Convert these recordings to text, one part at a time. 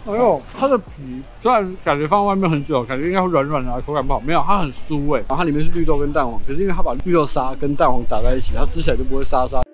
哎呦，它的皮虽然感觉放在外面很久，感觉应该会软软的，口感不好，没有，它很酥哎。然后它里面是绿豆跟蛋黄，可是因为它把绿豆沙跟蛋黄打在一起，它吃起来就不会沙沙。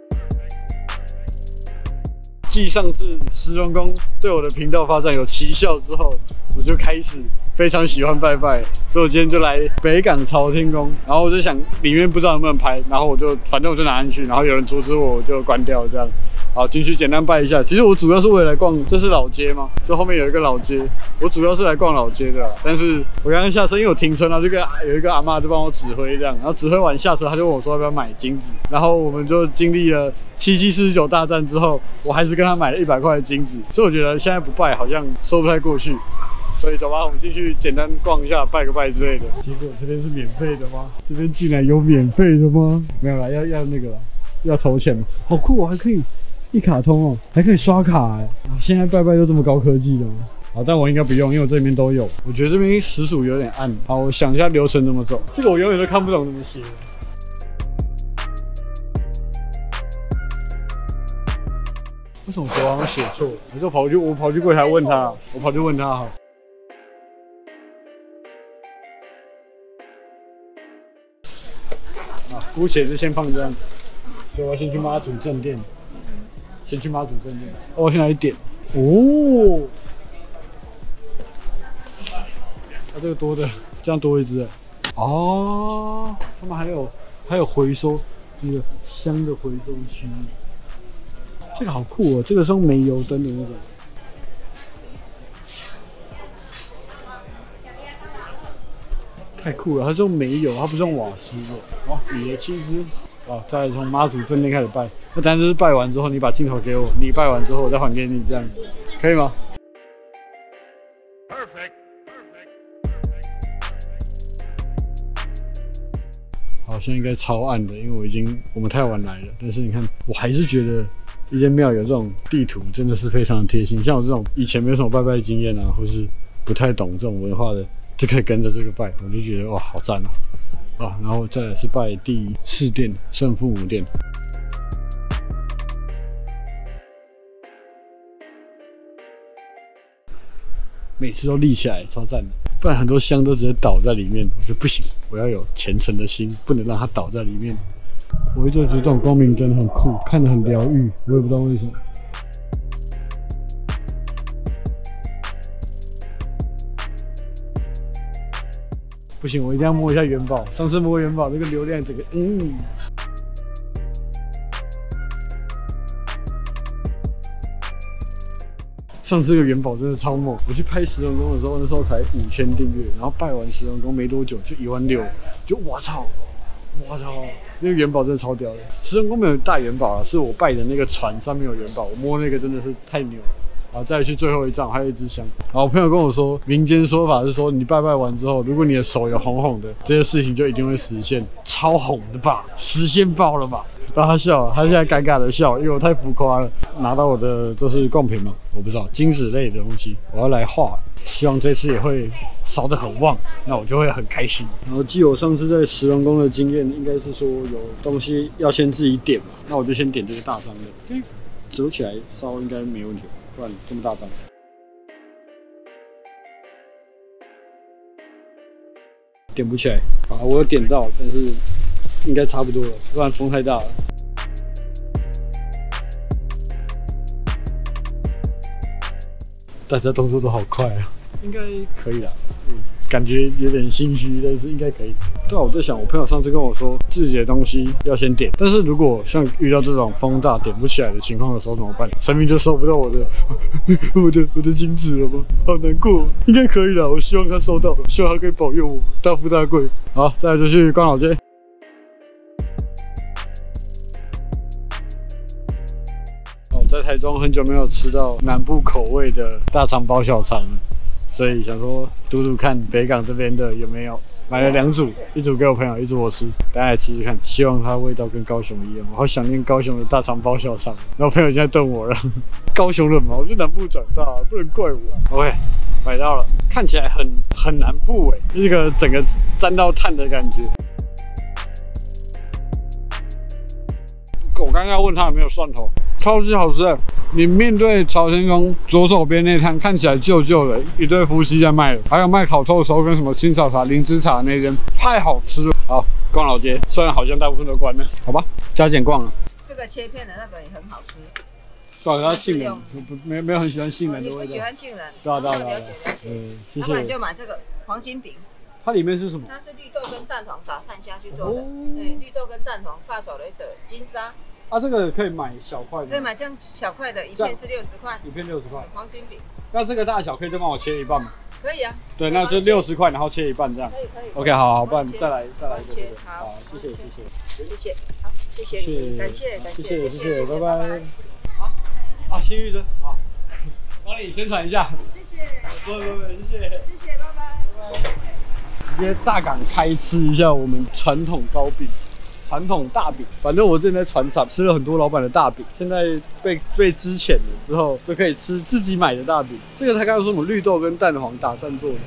继上次石龙宫对我的频道发展有奇效之后，我就开始非常喜欢拜拜，所以我今天就来北港朝天宫，然后我就想里面不知道能不能拍，然后反正我就拿进去，然后有人阻止我，我就关掉这样。好，进去简单拜一下。其实我主要是为了来逛，这是老街吗？这后面有一个老街，我主要是来逛老街的啦。但是我刚刚下车，因为我停车，然后有一个阿嬷就帮我指挥这样，然后指挥完下车，他就问我说要不要买金子，然后我们就经历了7749大战之后，我还是跟他买了100块的金子，所以我觉得现在不拜好像说不太过去。所以走吧，我们进去简单逛一下，拜个拜之类的。结果这边是免费的吗？这边竟然有免费的吗？没有啦，要那个啦，要投钱。好酷哦，还可以一卡通哦，还可以刷卡哎！现在拜拜都这么高科技的吗？好，但我应该不用，因为我这边都有。我觉得这边实属有点暗。好，我想一下流程怎么走。这个我永远都看不懂怎么写。为什么国王写错？我跑去柜台问他，我跑去问他好。姑且就先放这样，所以我要先去妈祖正殿，我要去哪里点？哦，它这个多的，这样多一只哦。他们还有回收那个香的回收区，这个好酷哦！这个是用煤油灯的那种。太酷了，它是用煤油，它不是用瓦斯的。哇，比了7只，哇！再来从妈祖正殿开始拜，那当然就是拜完之后，你把镜头给我，你拜完之后我再还给你，这样可以吗 ？Perfect。好，现在应该超暗的，因为我们太晚来了。但是你看，我还是觉得一间庙有这种地图真的是非常的贴心。像我这种以前没有什么拜拜经验啊，或是不太懂这种文化的。就可以跟着这个拜，我就觉得哇，好赞哦！啊，然后再来是拜第4殿圣父母殿，每次都立起来，超赞的。不然很多香都直接倒在里面，我说不行，我要有虔诚的心，不能让它倒在里面。我一直觉得这种光明灯很酷，看得很疗愈，我也不知道为什么。不行，我一定要摸一下元宝。上次摸元宝，那个流量整个，上次这个元宝真的超猛。我去拍石龙宫的时候，那时候才5000订阅，然后拜完石龙宫没多久就16000，就我操，那个元宝真的超屌的。石龙宫没有大元宝啊，是我拜的那个船上面有元宝，我摸那个真的是太牛了。然后再去最后一站，还有一支香。然后我朋友跟我说，民间说法是说，你拜拜完之后，如果你的手有红红的，这些事情就一定会实现。超红的吧，实现爆了吧？然后他笑了，他现在尴尬的笑，因为我太浮夸了。拿到我的这是贡品嘛，我不知道金子类的东西，我要来画，希望这次也会烧得很旺，那我就会很开心。然后记我上次在石龙宫的经验，应该是说有东西要先自己点嘛，那我就先点这个大张的，折起来烧应该没问题。不然这么大张，点不起来啊！我有点到，但是应该差不多了，不然风太大了。大家动作都好快啊，应该可以啦。感觉有点心虚，但是应该可以。对啊，我在想，我朋友上次跟我说自己的东西要先点，但是如果像遇到这种风大点不起来的情况的时候怎么办？神明就收不到我的金子了吗？好难过。应该可以啦，我希望他收到，希望他可以保佑我大富大贵。好，再来就去光老街。在台中很久没有吃到南部口味的大肠包小肠了。所以想说赌赌看北港这边的有没有，买了2组，一组给我朋友，一组我吃，大家来吃吃看，希望它的味道跟高雄一样。我好想念高雄的大肠包小肠，然后朋友现在瞪我了，高雄人嘛，我就南部长大，不能怪我。OK， 买到了，看起来很南部哎，这个整个沾到碳的感觉。我刚刚问他有没有蒜头， 超级好吃的。你面对朝天宫左手边那摊看起来旧旧的，一对夫妻在卖的，还有卖烤透抽跟什么青草茶、灵芝茶那间，太好吃了。好，逛老街，虽然好像大部分都关了，好吧，加减逛了。 这个切片的那个也很好吃。 对，它杏仁，没有很喜欢杏仁的味道。 你不喜欢杏仁？ 对啊。谢谢。 要不然你就买这个黄金饼。 它里面是什么？ 它是绿豆跟蛋黄打散下去做的。绿豆跟蛋黄发出来的金沙。 啊，这个可以买小块的。 可以买这样小块的，一片是60块。 一片60块。 黄金饼。 那这个大小可以再帮我切一半吗？ 可以啊。 对，那就60块，然后切一半这样。 可以。 OK， 好，不然再来一个。 好， 谢谢。 好，谢谢你，感谢， 拜拜。好，新玉珍，好，帮你宣传一下。 谢谢。 不，谢谢， 拜拜。 直接大港开吃一下我们传统糕饼。传统大饼，反正我之前在船厂吃了很多老板的大饼，现在被之前了之后，就可以吃自己买的大饼。这个他刚刚说什么绿豆跟蛋黄打散做的。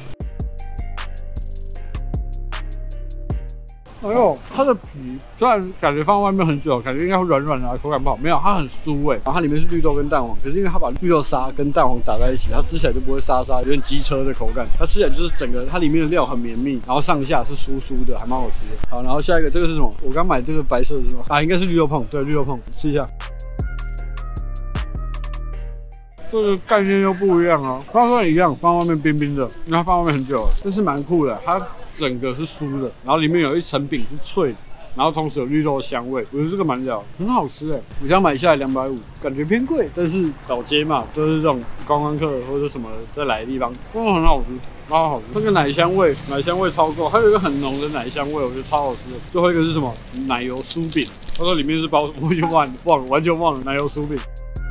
哎呦，它的皮虽然感觉放外面很久，感觉应该会软软的，口感不好，没有，它很酥然后它里面是绿豆跟蛋黄，可是因为它把绿豆沙跟蛋黄打在一起，它吃起来就不会沙沙，有点机车的口感。它吃起来就是整个它里面的料很绵密，然后上下是酥酥的，还蛮好吃的。好，然后下一个这个是什么？我刚买这个白色的是什么？啊，应该是绿豆椪，对，绿豆椪，吃一下。这个概念又不一样哦，放外面一样，放外面冰冰的，因为它放外面很久了，这是蛮酷的。它整个是酥的，然后里面有一层饼是脆的，然后同时有绿豆的香味，我觉得这个蛮屌，很好吃哎。我家买下来250，感觉偏贵，但是老街嘛，都是这种观光客或者什么再来的地方，真的很好吃，超好吃。这个奶香味超够，还有一个很浓的奶香味，我觉得超好吃的。最后一个是什么？奶油酥饼，他说里面是包，我就忘了，完全忘了奶油酥饼。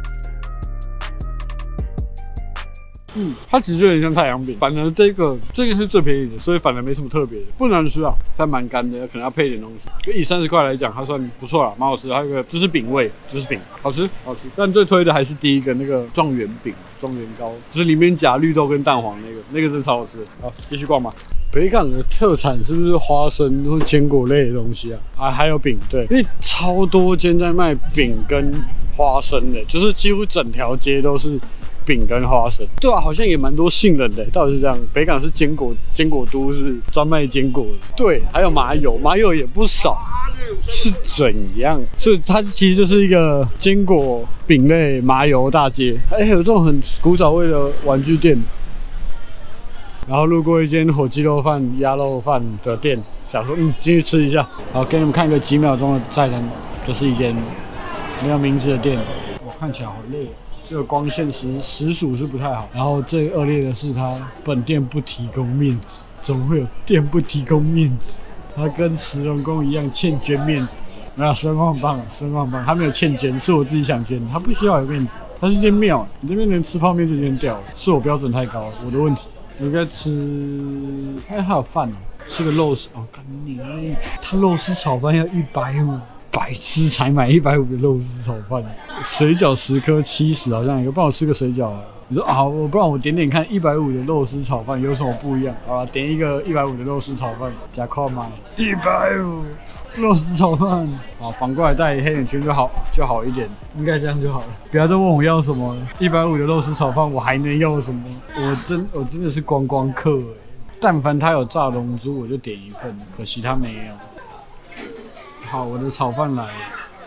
它其实有点像太阳饼，反而这个是最便宜的，所以反而没什么特别的，不难吃啊，但蛮干的，可能要配一点东西。就以30块来讲，它算不错啦，蛮好吃。还有一个就是饼味，就是饼，好吃。但最推的还是第一个那个状元饼、状元糕，就是里面夹绿豆跟蛋黄那个真的超好吃。好，继续逛吧。北港的特产是不是花生或坚果类的东西啊？还有饼，对，因为超多间在卖饼跟花生的，就是几乎整条街都是饼跟花生。对啊，好像也蛮多杏仁的，到底是这样？北港是坚果都，是不是专卖坚果的？对，还有麻油也不少，是怎样？所以它其实就是一个坚果饼类麻油大街。有这种很古早味的玩具店。然后路过一间火鸡肉饭、鸭肉饭的店，想说进去吃一下。好，给你们看一个几秒钟的菜单，就是一间没有名字的店。我看起来好累，这个光线实属是不太好。然后最恶劣的是，它本店不提供面子，怎么会有店不提供面子？它跟石龙宫一样欠捐面子。没有，神光很棒，他没有欠捐，是我自己想捐，他不需要有面子。它是一间庙，你这边能吃泡面这间掉了，是我标准太高了，我的问题。我应该吃，还有饭吃个肉丝哦，干你！他肉丝炒饭要150，白痴才买150的肉丝炒饭。水饺10颗70，好像一个，帮我吃个水饺啊。你说啊，不然我点点看150的肉丝炒饭有什么不一样？好了，点一个150的肉丝炒饭，加块买150肉丝炒饭。好，反过来带黑眼圈就好一点，应该这样就好了。不要再问我要什么150的肉丝炒饭，我还能要什么？我真的是观光客哎。但凡他有炸龙珠，我就点一份，可惜他没有。好，我的炒饭来了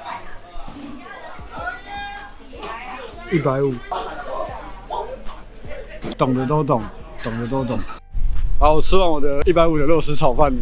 ，150。懂的都懂。好，我吃完我的150的肉丝炒饭。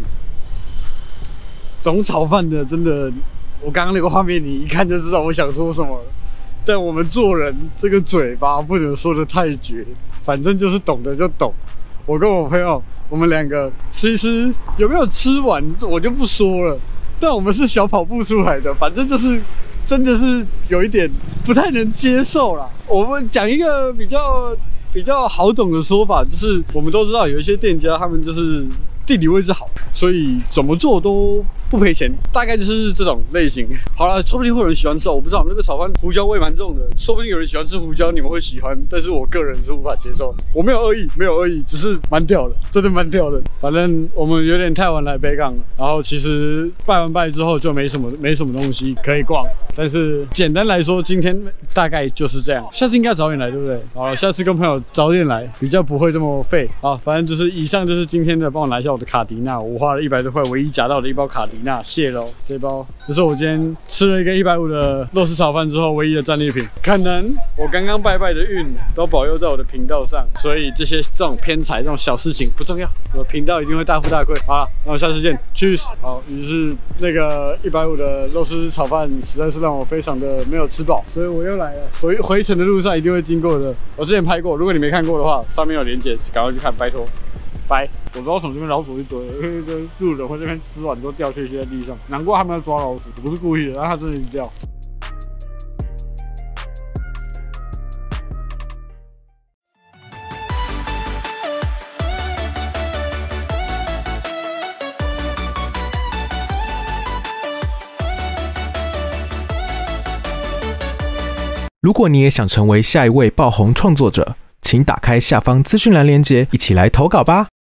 懂炒饭的真的，我刚刚那个画面你一看就知道我想说什么了。但我们做人这个嘴巴不能说的太绝，反正就是懂的就懂。我跟我朋友，我们2个其实有没有吃完我就不说了，但我们是小跑步出来的，反正就是真的是有一点不太能接受啦。我们讲一个比较好懂的说法，就是我们都知道有一些店家他们就是地理位置好，所以怎么做都不赔钱，大概就是这种类型。好了，说不定会有人喜欢吃，我不知道那个炒饭胡椒味蛮重的，说不定有人喜欢吃胡椒，你们会喜欢，但是我个人是无法接受。我没有恶意，没有恶意，只是蛮屌的，真的蛮屌的。反正我们有点太晚来北港了，然后其实拜完拜之后就没什么东西可以逛，但是简单来说，今天大概就是这样。下次应该早点来，对不对？好，下次跟朋友早点来，比较不会这么废。好，反正就是以上就是今天的，帮我拿一下我的卡迪娜，我花了100多块，唯一夹到的一包卡迪娜，谢喽。这包就是我今天吃了一个150的肉丝炒饭之后唯一的战利品。可能我刚刚拜拜的运都保佑在我的频道上，所以这种偏财这种小事情不重要，我的频道一定会大富大贵。好了，那我下次见 ，Cheers。好，于是那个150的肉丝炒饭实在是让我非常的没有吃饱，所以我又来了。回程的路上一定会经过的，我之前拍过，如果你没看过的话，上面有连结，赶快去看，拜托。拜，我不知道从这边老鼠一堆，因为路人会这边吃完都掉屑屑在地上，难怪他们要抓老鼠，我不是故意的，但他真的一直掉。 如果你也想成为下一位爆红创作者，请打开下方资讯栏连结，一起来投稿吧。